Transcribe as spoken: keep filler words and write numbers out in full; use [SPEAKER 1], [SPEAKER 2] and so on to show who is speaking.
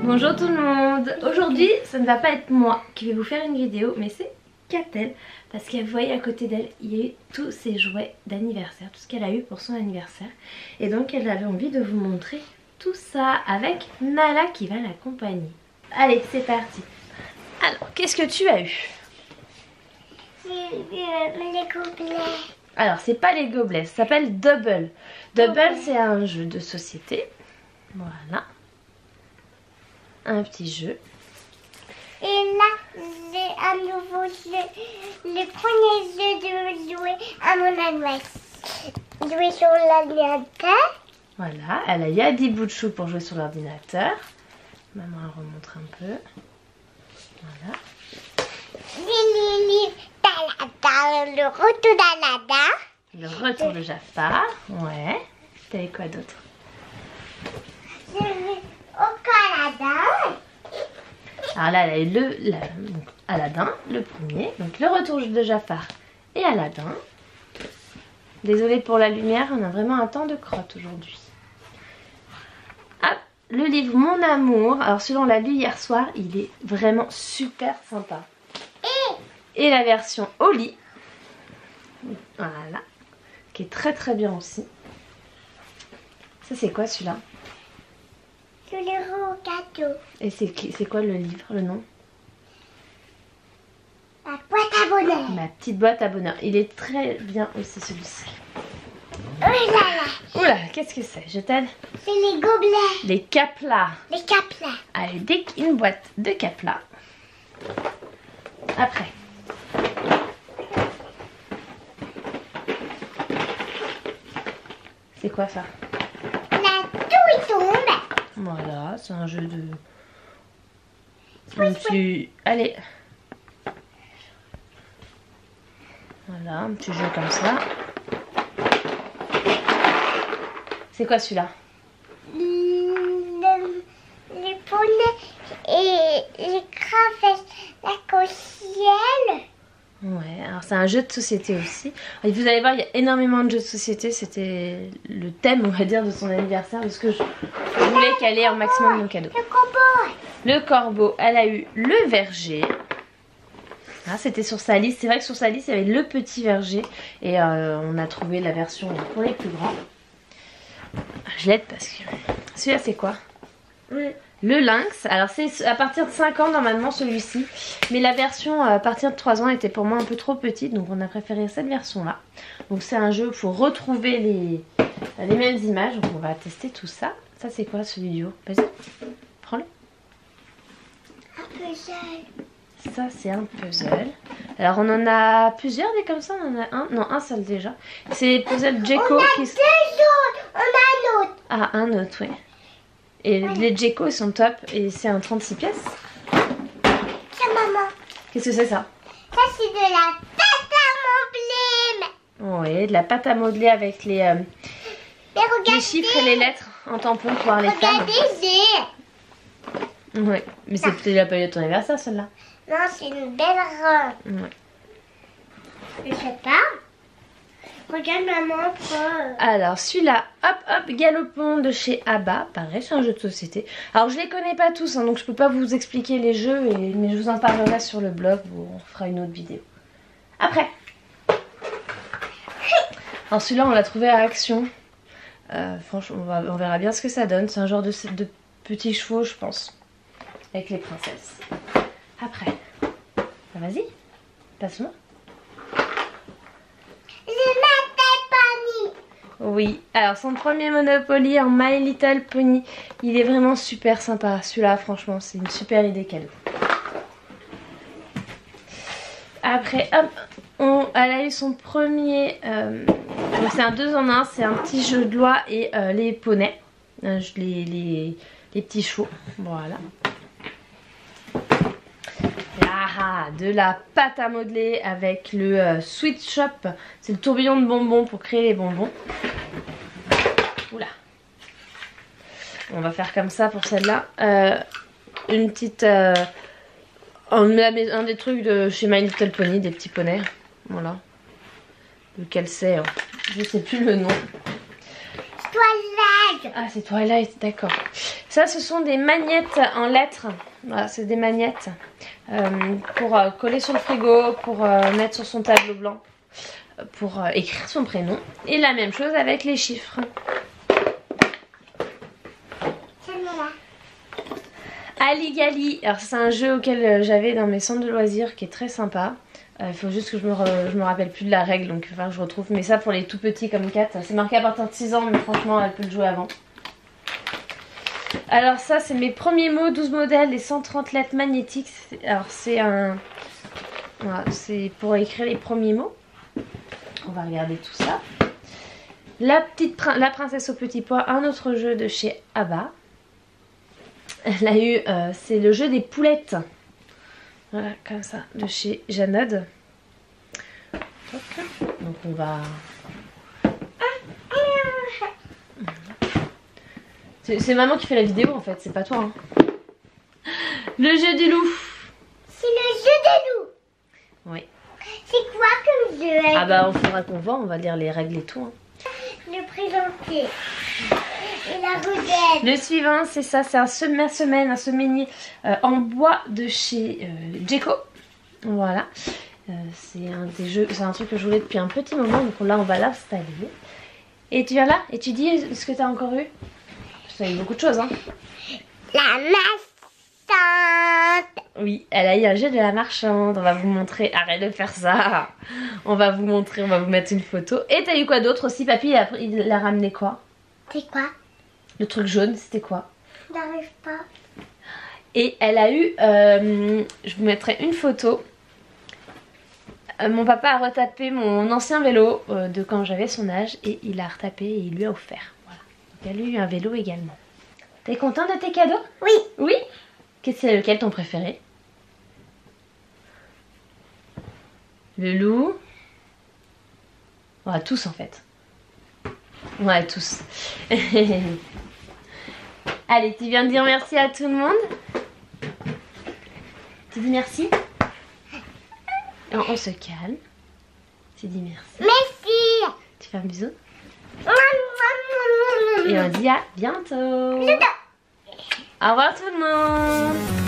[SPEAKER 1] Bonjour tout le monde. Aujourd'hui ça ne va pas être moi qui vais vous faire une vidéo, mais c'est Catel, parce qu'elle voyait à côté d'elle il y a eu tous ses jouets d'anniversaire, tout ce qu'elle a eu pour son anniversaire, et donc elle avait envie de vous montrer tout ça avec Nala qui va l'accompagner. Allez, c'est parti. Alors, qu'est-ce que tu as eu?
[SPEAKER 2] Les gobelets.
[SPEAKER 1] Alors, c'est pas les gobelets, ça s'appelle Double. Double, c'est un jeu de société. Voilà. Un petit jeu.
[SPEAKER 2] Et là, j'ai un nouveau jeu. Le premier jeu de jouer à mon anniversaire. Jouer sur l'ordinateur.
[SPEAKER 1] Voilà, elle a Yadi Bouchou pour jouer sur l'ordinateur. Maman elle remonte un peu. Voilà.
[SPEAKER 2] Lili, Talata, le retour d'Alada.
[SPEAKER 1] Le retour de Jafar. Ouais. T'avais quoi d'autre?
[SPEAKER 2] Je vais au Canada.
[SPEAKER 1] Alors là, elle a eu le, la, donc Aladdin, le premier. Donc le retour de Jafar et Aladdin. Désolée pour la lumière, on a vraiment un temps de crotte aujourd'hui. Ah, le livre Mon Amour. Alors celui-là, on l'a lu hier soir. Il est vraiment super sympa. Et, et la version au lit. Voilà. Qui est très très bien aussi. Ça, c'est quoi celui-là?
[SPEAKER 2] Je le rends au gâteau.
[SPEAKER 1] Et c'est quoi le livre, le nom?
[SPEAKER 2] La boîte à bonheur.
[SPEAKER 1] Ma petite boîte à bonheur. Il est très bien aussi celui-ci.
[SPEAKER 2] Oh là là.
[SPEAKER 1] Oula, qu'est-ce que c'est? Je t'aide?
[SPEAKER 2] C'est les gobelets.
[SPEAKER 1] Les caplas.
[SPEAKER 2] Les caplas.
[SPEAKER 1] Allez, dès qu'une boîte de caplas. Après. C'est quoi ça?
[SPEAKER 2] Là, tout il tombe.
[SPEAKER 1] Voilà, c'est un jeu de... Un petit... Allez. Voilà, un petit jeu comme ça. C'est quoi celui-là?
[SPEAKER 2] Le, les poneys et les crevets l'arc-en-ciel.
[SPEAKER 1] Ouais, alors c'est un jeu de société aussi. Et vous allez voir, il y a énormément de jeux de société. C'était le thème, on va dire, de son anniversaire, parce que je, je voulais qu'elle ait un maximum de cadeaux.
[SPEAKER 2] Le corbeau.
[SPEAKER 1] Le corbeau, elle a eu le verger. Ah, c'était sur sa liste. C'est vrai que sur sa liste, il y avait le petit verger. Et euh, on a trouvé la version pour les plus grands. Je l'aide parce que... Celui-là, c'est quoi?
[SPEAKER 2] Oui.
[SPEAKER 1] Le lynx. Alors, c'est à partir de cinq ans, normalement, celui-ci. Mais la version à partir de trois ans était pour moi un peu trop petite. Donc, on a préféré cette version-là. Donc, c'est un jeu où il faut retrouver les, les mêmes images. Donc, on va tester tout ça. Ça, c'est quoi, celui du haut? Vas-y, prends-le.
[SPEAKER 2] Un puzzle.
[SPEAKER 1] Ça, c'est un puzzle. Alors, on en a plusieurs des comme ça. On en a un. Non, un seul déjà. C'est le puzzle Gecko.
[SPEAKER 2] On a
[SPEAKER 1] qui...
[SPEAKER 2] deux autres. On a un autre.
[SPEAKER 1] Ah, un autre, oui. Et ouais. Les Gecko, ils sont top. Et c'est un trente-six pièces.
[SPEAKER 2] C'est maman.
[SPEAKER 1] Qu'est-ce que c'est ça?
[SPEAKER 2] Ça, c'est de la pâte à modeler.
[SPEAKER 1] Oui, de la pâte à modeler avec les, euh,
[SPEAKER 2] Mais regardez.
[SPEAKER 1] les chiffres et les lettres en tampon pour pouvoir les faire.
[SPEAKER 2] Regardez, j'ai.
[SPEAKER 1] Oui, mais c'est peut-être la période de ton anniversaire, celle-là.
[SPEAKER 2] Non, c'est une belle robe.
[SPEAKER 1] Ouais.
[SPEAKER 2] Je sais pas. Regarde maman. Quoi.
[SPEAKER 1] Alors, celui-là, hop, hop, Galopon de chez Abba. Pareil, c'est un jeu de société. Alors, je les connais pas tous, hein, donc je peux pas vous expliquer les jeux, et, mais je vous en parlerai sur le blog où on fera une autre vidéo. Après. Alors, celui-là, on l'a trouvé à Action. Euh, franchement, on, va, on verra bien ce que ça donne. C'est un genre de, de petits chevaux, je pense. Avec les princesses. Après. Ah, vas-y, passe-moi. Oui, alors son premier Monopoly en My Little Pony, il est vraiment super sympa. Celui-là, franchement, c'est une super idée cadeau. Après, hop, on, elle a eu son premier... Euh, c'est un deux en un, c'est un petit jeu de loi et euh, les poneys. Euh, les, les, les petits chevaux, voilà. Là, de la pâte à modeler avec le euh, Sweet Shop. C'est le tourbillon de bonbons pour créer les bonbons. Oula. On va faire comme ça pour celle-là. Euh, une petite... Euh, un, un des trucs de chez My Little Pony, des petits poneys. Voilà. Lequel c'est hein. Je sais plus le nom.
[SPEAKER 2] Toilette. Twilight.
[SPEAKER 1] Ah, c'est Twilight, d'accord. Ça, ce sont des magnettes en lettres. Voilà, c'est des magnettes euh, pour euh, coller sur le frigo, pour euh, mettre sur son tableau blanc, pour euh, écrire son prénom. Et la même chose avec les chiffres. Ali Gali, alors c'est un jeu auquel j'avais dans mes centres de loisirs qui est très sympa. Il euh, faut juste que je me, re, je me rappelle plus de la règle, donc enfin, je retrouve. Mais ça pour les tout petits comme Kat, c'est marqué à partir de six ans, mais franchement elle peut le jouer avant. Alors ça c'est mes premiers mots, douze modèles et cent trente lettres magnétiques. Alors c'est un... Voilà, c'est pour écrire les premiers mots. On va regarder tout ça. La, petite, la princesse au petit pois, un autre jeu de chez Abba. Elle a eu, euh, c'est le jeu des poulettes. Voilà, comme ça, de chez Janod. Donc on va... C'est maman qui fait la vidéo en fait, c'est pas toi. Hein. Le jeu du loup.
[SPEAKER 2] C'est le jeu des loups.
[SPEAKER 1] Oui.
[SPEAKER 2] C'est quoi comme jeu?
[SPEAKER 1] Ah bah on faudra qu'on voit, on va lire les règles et tout. Hein.
[SPEAKER 2] Le présenter. Et la roudette.
[SPEAKER 1] Le suivant, c'est ça, c'est un semaine, un semainier euh, en bois de chez euh, Jeco. Voilà. Euh, c'est un des jeux, c'est un truc que je voulais depuis un petit moment, donc là on va l'installer. Et tu viens là et tu dis ce que tu as encore eu. Ça a eu beaucoup de choses, hein.
[SPEAKER 2] La marchande.
[SPEAKER 1] Oui, elle a eu un jeu de la marchande. On va vous montrer. Arrête de faire ça. On va vous montrer, on va vous mettre une photo. Et t'as eu quoi d'autre aussi? Papy, il a, il a ramené quoi?
[SPEAKER 2] C'est quoi?
[SPEAKER 1] Le truc jaune, c'était quoi?
[SPEAKER 2] J'arrive pas.
[SPEAKER 1] Et elle a eu, euh, je vous mettrai une photo. Euh, mon papa a retapé mon ancien vélo euh, de quand j'avais son âge. Et il a retapé et il lui a offert. Voilà. Donc elle a eu un vélo également. T'es contente de tes cadeaux?
[SPEAKER 2] Oui.
[SPEAKER 1] Oui? Qu'est-ce que lequel ton préféré? Le loup? Ouais, tous en fait. Ouais, tous. Allez, tu viens de dire merci à tout le monde? Tu dis merci? On, on se calme. Tu dis merci.
[SPEAKER 2] Merci.
[SPEAKER 1] Tu fais un bisou? Et on dit à bientôt. Au revoir tout le monde.